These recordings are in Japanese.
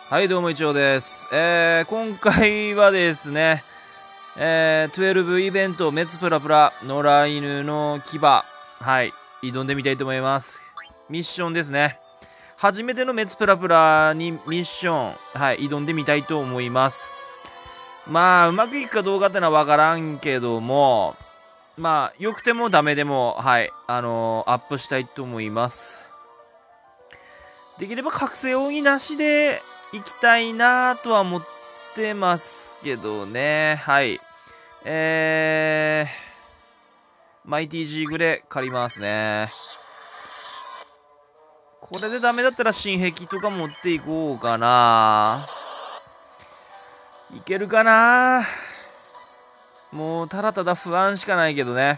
はいどうも一応です。今回はですね、12イベントメツプラプラ野良犬の牙、挑んでみたいと思います。ミッションですね。初めてのメツプラプラにミッション、挑んでみたいと思います。まあうまくいくかどうかってのはわからんけども、まあ良くてもダメでもアップしたいと思います。できれば覚醒奥義なしで行きたいなとは思ってますけどね。マイティジーグレ借りますね。これでダメだったら新壁とか持っていこうかな。いけるかな。もうただただ不安しかないけどね。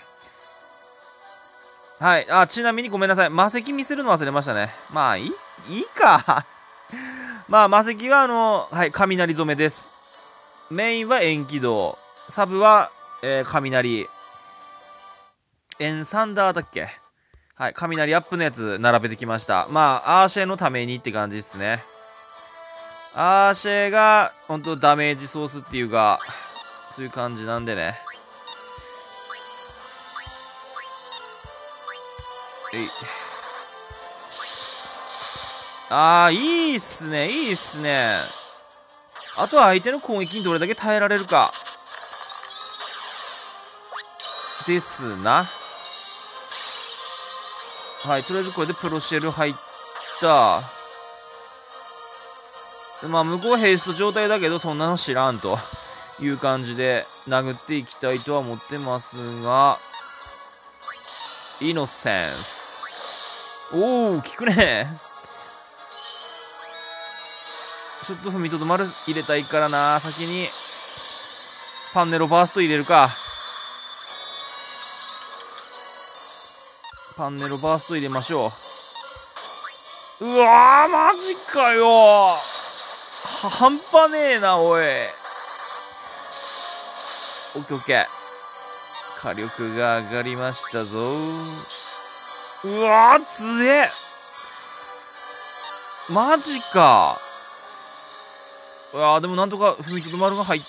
ちなみにごめんなさい。魔石見せるの忘れましたね。まあいいか。まあ魔石は雷染めです。メインは円軌道。サブは、雷。エンサンダーだっけ。雷アップのやつ並べてきました。まあ、アーシェのためにって感じですね。アーシェが、ほんとダメージソースっていうか、そういう感じなんでね。いいっすね、いいっすね。あとは相手の攻撃にどれだけ耐えられるか。ですな。とりあえずこれでプロシェル入った。まあ、向こうヘイスト状態だけど、そんなの知らんという感じで殴っていきたいとは思ってますが、イノセンス。効くね。ちょっと踏みとどまる入れたいからな。先にパンネロバースト入れるか。パンネロバースト入れましょう。うわーマジかよ。半端ねえなおい。オッケーオッケー。火力が上がりましたぞ。うわー強え。マジか。うわーでもなんとか踏みとどまるが入った。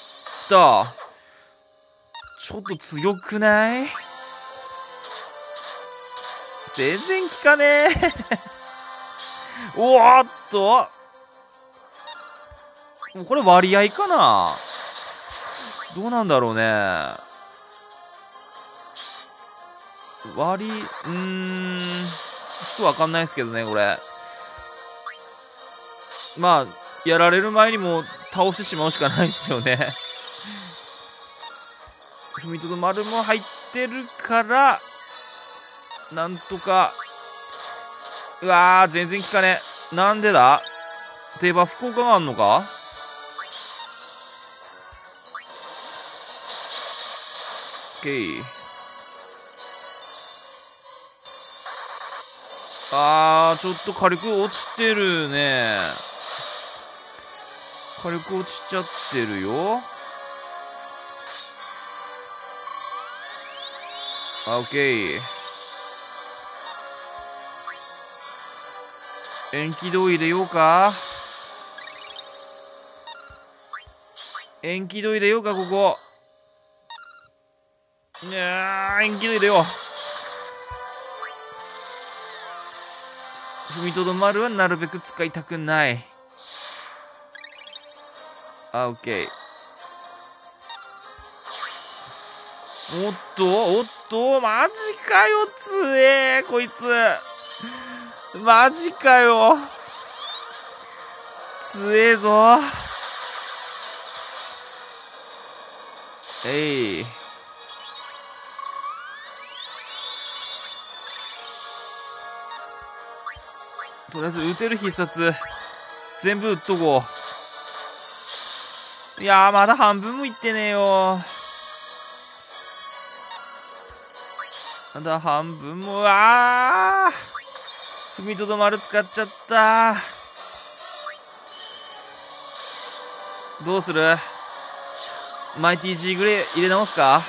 ちょっと強くない？全然効かねえ。おーっとこれ割合かな。どうなんだろうね。ちょっとわかんないですけどね、これ。まあ、やられる前にも倒してしまうしかないですよね。踏みとどまるも入ってるから、なんとか。うわー、全然効かねえ。なんでだ？デバフ効果があんのか？オッケー。ちょっと火力落ちてるね。火力落ちちゃってるよ。オッケー。円軌道入れようか。円軌道入れようか、ここ。円軌道入れよう。踏みとどまるはなるべく使いたくない。オッケー。おっとマジかよ。強えこいつ。マジかよ。強えぞ。とりあえず撃てる必殺全部撃っとこう。いやーまだ半分もいってねえよ。まだ半分も。踏みとどまる使っちゃった。どうする？マイティジーグレー入れ直すか？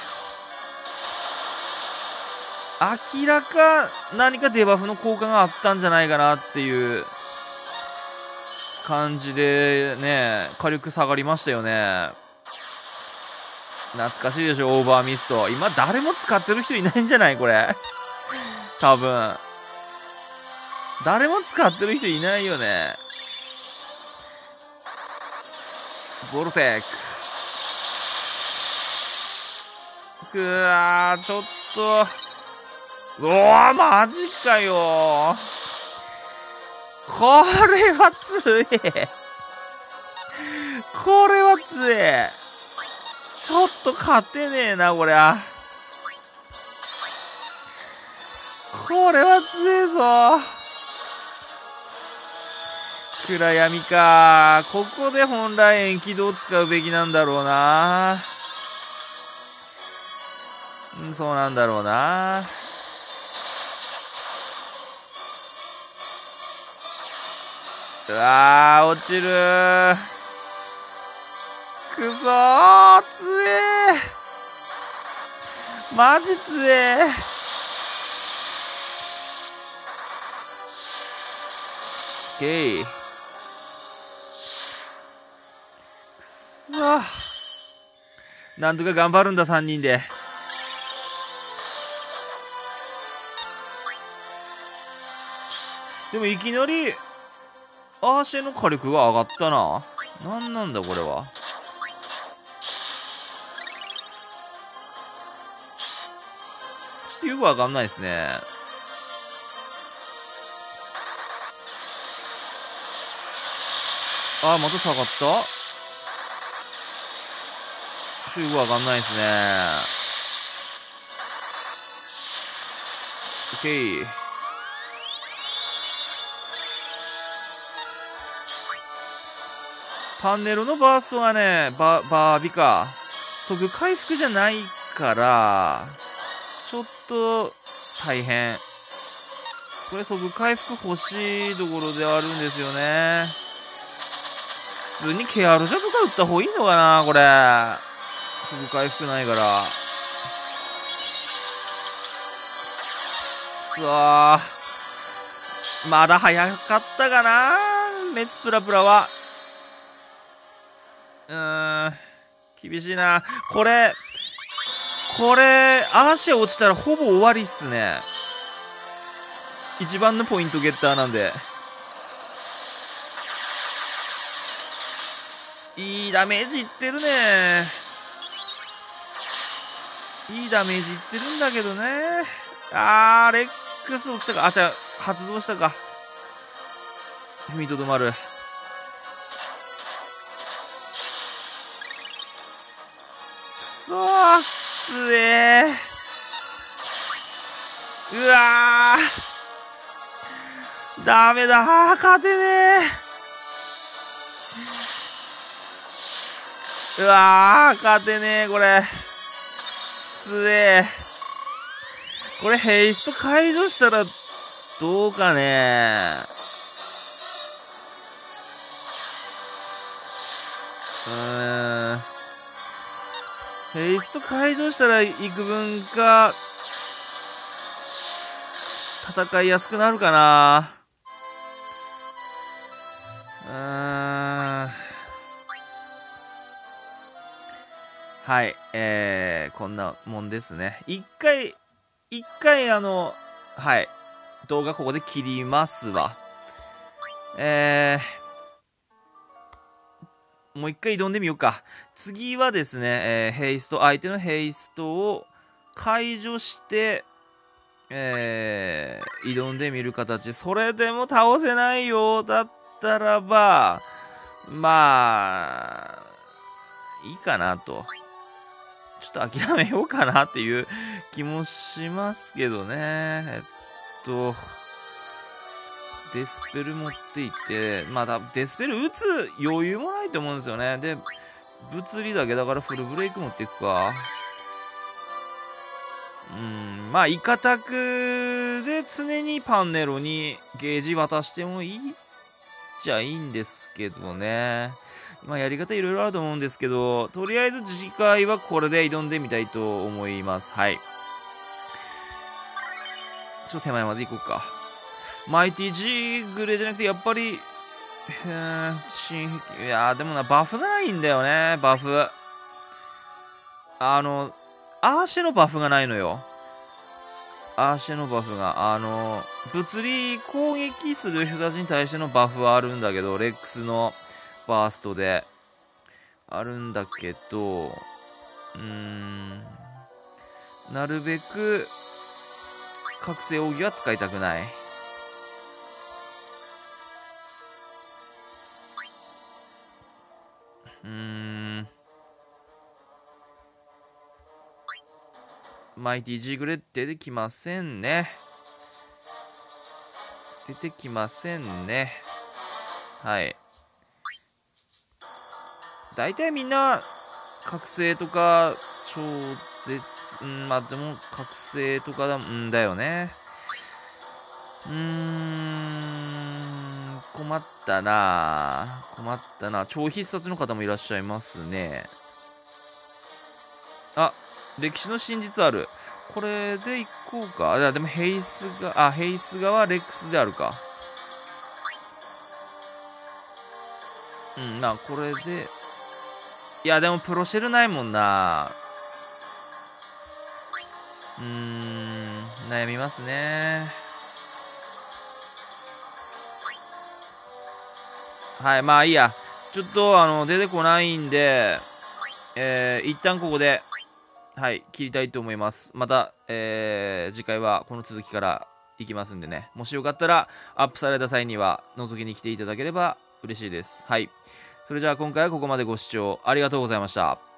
明らか何かデバフの効果があったんじゃないかなっていう感じでね、火力下がりましたよね。懐かしいでしょ、オーバーミスト。今誰も使ってる人いないんじゃないこれ。多分。誰も使ってる人いないよね。ボルテック。くわー、ちょっと。うわー、マジかよー。これは強え。これは強え。ちょっと勝てねえな、こりゃ。これは強えぞ。暗闇か。ここで本来遠軌道を使うべきなんだろうな。そうなんだろうな。うわー、落ちるー。くそー、強えー。マジ強えー。オッケー。くそー。なんとか頑張るんだ、3人で。でもいきなりアーシェの火力が上がったな。なんなんだこれは。ちょっとよくわかんないですね。あー、また下がった。ちょっとよくわかんないですね。オッケー。パンネロのバーストがね、バービか。即回復じゃないから、ちょっと大変。これ即回復欲しいところではあるんですよね。普通にケアルジャとか打った方がいいのかなこれ。即回復ないから。くそー。まだ早かったかなメツプラプラは。厳しいな。これ、アーシェ落ちたらほぼ終わりっすね。一番のポイントゲッターなんで。いいダメージいってるね。いいダメージいってるんだけどね。レックス落ちたか。違う。発動したか。踏みとどまる。くそー、つえー。うわー。ダメだー。勝てねー。うわー。勝てねー、これ。つえー。これヘイスト解除したらどうかねヘイスト解除したら幾分か戦いやすくなるかな。はい、こんなもんですね。一回はい、動画ここで切りますわ。もう一回挑んでみようか。次はですね、ヘイスト、相手のヘイストを解除して、挑んでみる形。それでも倒せないようだったらば、まあ、いいかなと。ちょっと諦めようかなっていう気もしますけどね。デスペル持っていって、まだデスペル打つ余裕もないと思うんですよね。で、物理だけだからフルブレイク持っていくか。まあ、イカタクで常にパンネロにゲージ渡してもいいっちゃいいんですけどね。まあ、やり方いろいろあると思うんですけど、とりあえず次回はこれで挑んでみたいと思います。はい。ちょっと手前まで行こうか。マイティジーグレじゃなくて、やっぱりいやーでもな、バフがないんだよね、バフ。アーシェのバフがないのよ。アーシェのバフが、物理攻撃する人たちに対してのバフはあるんだけど、レックスのバーストで。あるんだけど、なるべく、覚醒奥義は使いたくない。マイティジーグレッ出てきませんね。出てきませんね。はい。大体みんな、覚醒とか、超絶、まあでも、覚醒とかだよね。困ったな。困ったな。超必殺の方もいらっしゃいますね。あ、歴史の真実ある。これでいこうか。いや、でもヘイスガはレックスであるか。まあこれで。いや、でもプロシェルないもんな。悩みますね。はい、まあいいや。ちょっと出てこないんで、一旦ここで、はい、切りたいと思います。また、次回はこの続きからいきますんでね。もしよかったら、アップされた際には覗きに来ていただければ嬉しいです。はい。それじゃあ今回はここまでご視聴ありがとうございました。